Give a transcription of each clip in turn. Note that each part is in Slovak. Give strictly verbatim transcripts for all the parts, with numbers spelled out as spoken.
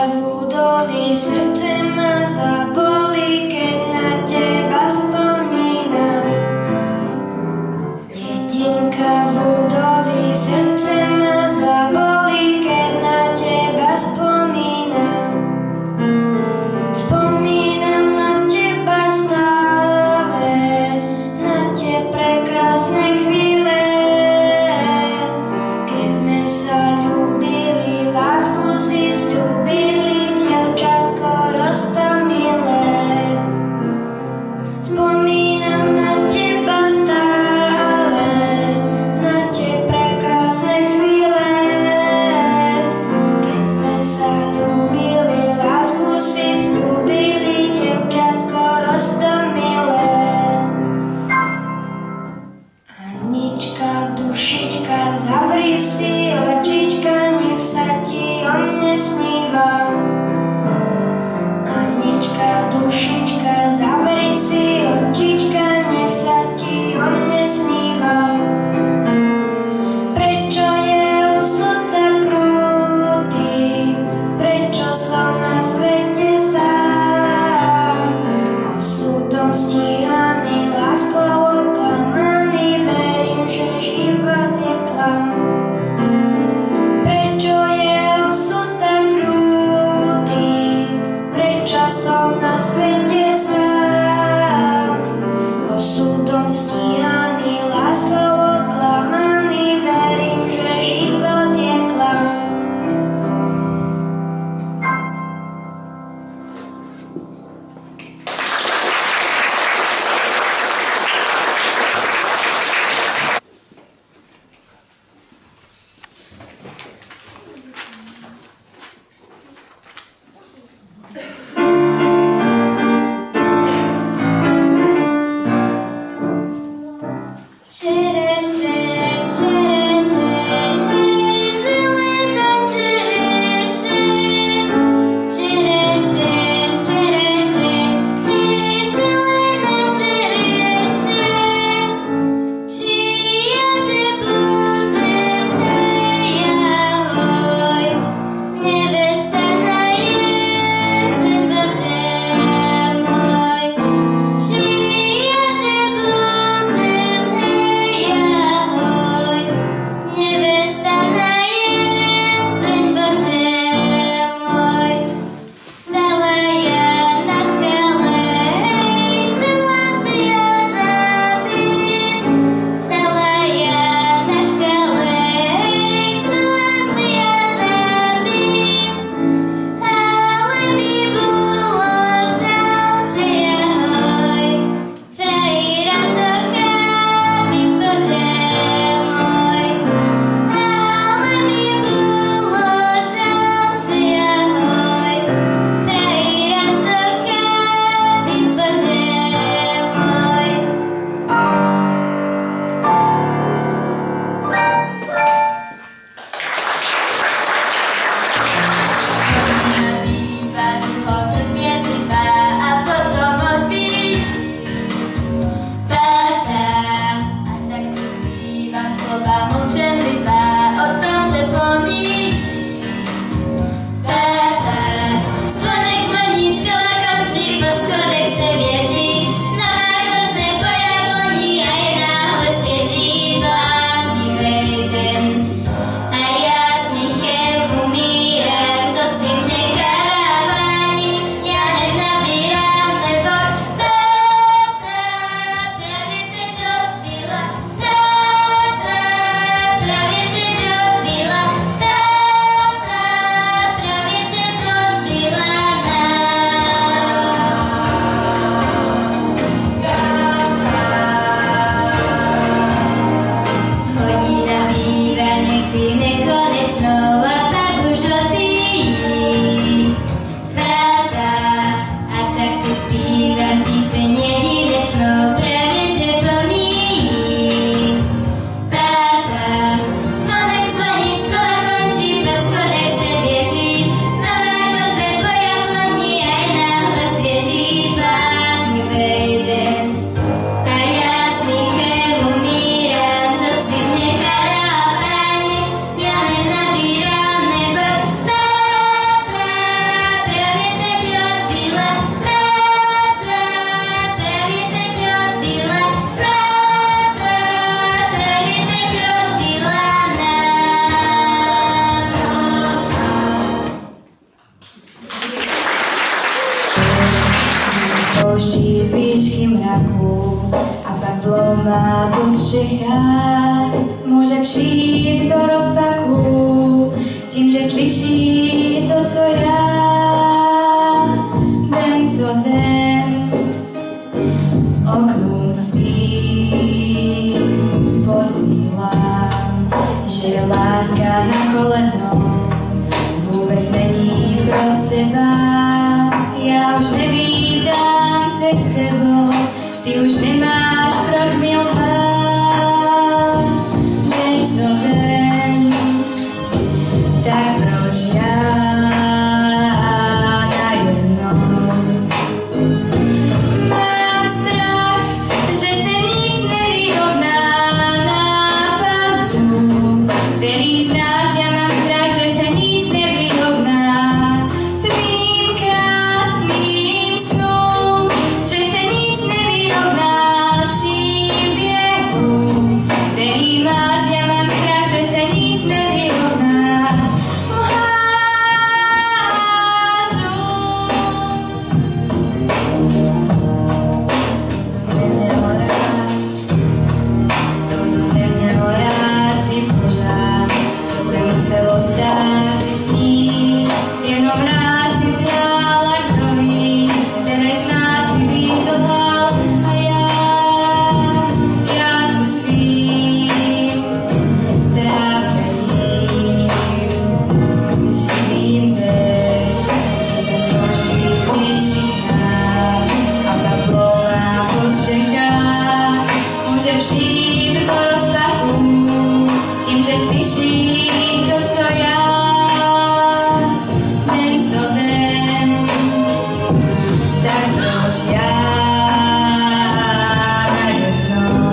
v údolí, srdce ma zabolí, keď na teba spomínam. Dedinka v údolí, srdce ma zabolí, keď na teba spomínam. Spomínam na teba stále, na tie prekrásne chvíle, keď sme sa ľúbili, lásku si sľúbili, dievčatko roztomilé. Spomínam na teba stále, na tie prekrásne chvíle, keď sme sa ľúbili, lásku si sľúbili, dievčatko roztomilé. Anička, dušička, zavri si očička, nech sa ti o mne sníva. Anička, dušička, zavri si očička, nech sa ti o mne sníva. Prečo je osud tak krutý, prečo som na svete sám? Osudom stíhaný, láskou oklamaný, verím, že život je klam. Prečo je osud tak krutý, má postřechá, může přijít do rozpaku, tím, že slyší to, co já den co den oknům svým posílám, že láska na kolenou vůbec není proč se bát. Já už nevídám se s tebou, ty už nemáš proč mi lhát. Den co den, tak proč já najednou mám strach, že se nic nevyrovná nápadu, který znáš. Já mám strach, že se nic nevyrovná tvým krásným snům, že se nic nevyrovná příběhu, který máš. Já mám strach, že se nic nevyrovná lhářům. To, co jsi měl rád, si pořád, to se muselo stát, si s ní, jenom rád si zhrál, a kdo ví, který z nás si víc lhal. A já, já tu svým trápením živým dešť, co se zkouší z výšných nám a ta plová postřecha může přijít do rozpaku, tím, že slyší to, co já den co den, tak proč já najednou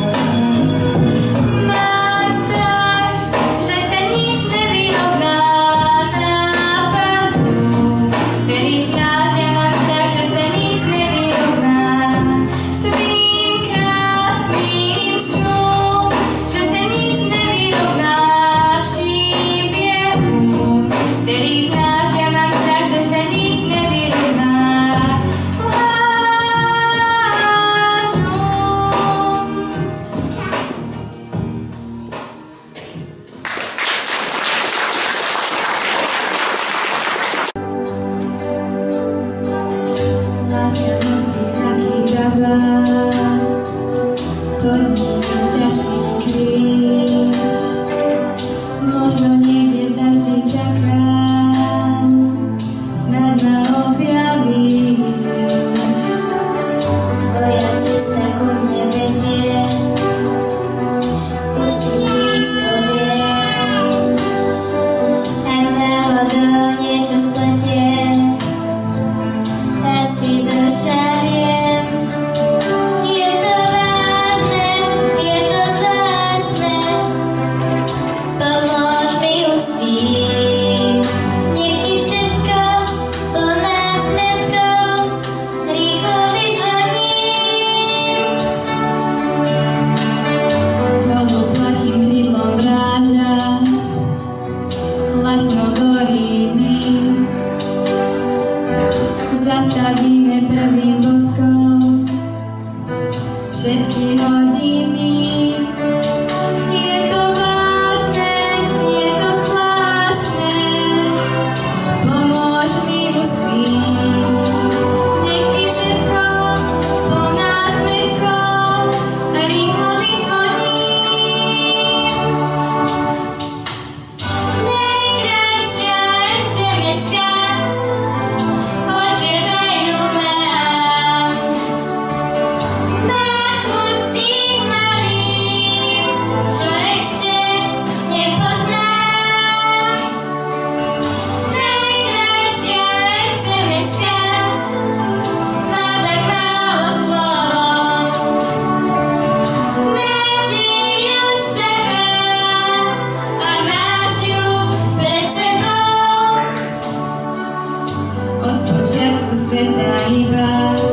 mám strach, že se nic nevyrovná nápadu, který znáš. Já mám strach, že se nic nevyrovná tvým krásným snům, že se nic nevyrovná příběhům, který znáš. Já mám strach, že se nic nevyrovná lhářům. Láska nosí taký kabát, pod ním ťažký kríž. Možno niekde v daždi čakám, snad ma objavíš. Tvoja cesta ku mne vedie, pustí blízko viem. Ak náhodou niečo spletiem, asi zošaliem. Je to vážne, je to zvláštne, pomôž mi ustým. Nech ti všetko plná smetkov rýchlo vyzvoním. Dolu plachým krídlom vráža, hlasno horí dým. Zastavíme prvým boskom všetky hodiny. Je to vážne, je to zvláštne, pomôž mi ustým. Nech ti všetko plná zmetkov rýchlo vyzvoním. Najkrajšia es em eska od teba ju mám. Má chuť tých malých, čo ešte nepoznám. Najkrajšia es em eska má tak málo slov. Médií už čaká a máš ju pred sebou. Od spočiatku sveta iba